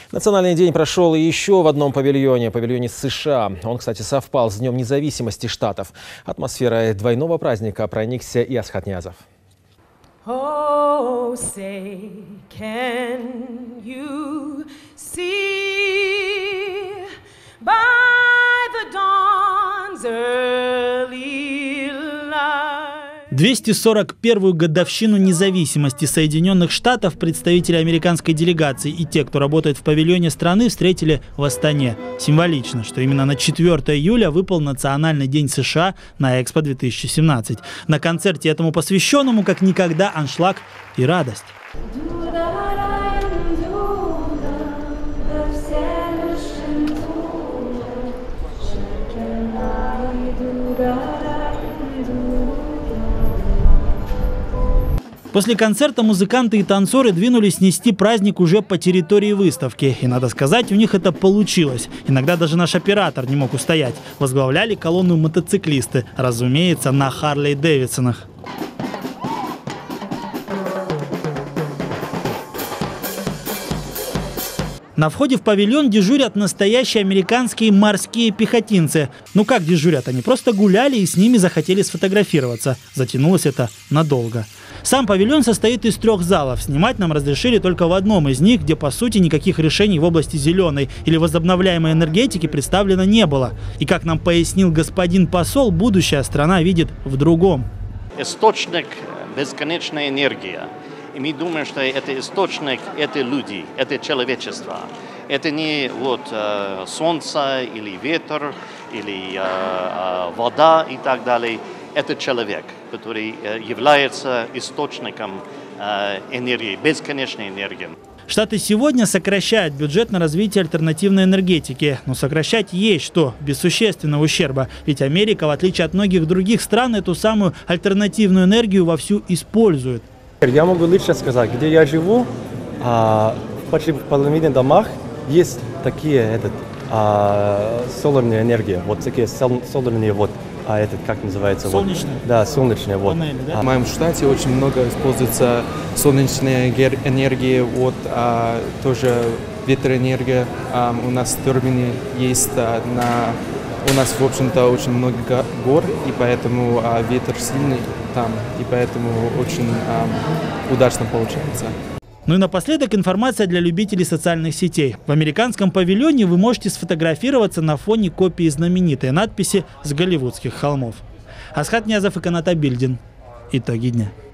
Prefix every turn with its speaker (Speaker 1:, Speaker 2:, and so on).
Speaker 1: Национальный день прошел еще в одном павильоне США. Он, кстати, совпал с Днем независимости штатов. Атмосферой двойного праздника проникся и Асхат Ниязов.
Speaker 2: Oh, say, can you see by the dawn's early light?
Speaker 3: 241-ю годовщину независимости Соединенных Штатов представители американской делегации и те, кто работает в павильоне страны, встретили в Астане. Символично, что именно на 4 июля выпал Национальный день США на Экспо 2017. На концерте этому посвященному как никогда аншлаг и радость. После концерта музыканты и танцоры двинулись нести праздник уже по территории выставки. И, надо сказать, у них это получилось. Иногда даже наш оператор не мог устоять. Возглавляли колонну мотоциклисты, разумеется, на Харлей-Дэвидсонах. На входе в павильон дежурят настоящие американские морские пехотинцы. Ну как дежурят? Они просто гуляли и с ними захотели сфотографироваться. Затянулось это надолго. Сам павильон состоит из 3 залов. Снимать нам разрешили только в одном из них, где, по сути, никаких решений в области зеленой или возобновляемой энергетики представлено не было. И, как нам пояснил господин посол, будущее страна видит в другом.
Speaker 4: Источник бесконечной энергии. И мы думаем, что это источник, это люди, это человечество. Это не солнце или ветер, или вода и так далее. Это человек, который является источником энергии, бесконечной энергии.
Speaker 3: Штаты сегодня сокращают бюджет на развитие альтернативной энергетики. Но сокращать есть что, без существенного ущерба. Ведь Америка, в отличие от многих других стран, эту самую альтернативную энергию вовсю использует.
Speaker 5: Я могу лично сказать, где я живу, почти в половине домах есть такие солнечные энергии, вот такие солнечные как называется?
Speaker 3: Солнечные?
Speaker 5: Да, солнечные.
Speaker 3: Панели, да?
Speaker 6: В моем штате очень много используется солнечная энергия, тоже ветроэнергия. У нас турбины есть, у нас, в общем-то, очень много гор, и поэтому ветер сильный там, и поэтому очень удачно получается.
Speaker 3: Ну и напоследок информация для любителей социальных сетей. В американском павильоне вы можете сфотографироваться на фоне копии знаменитой надписи с голливудских холмов. Асхат Ниязов и Канат Абильдин. Итоги дня.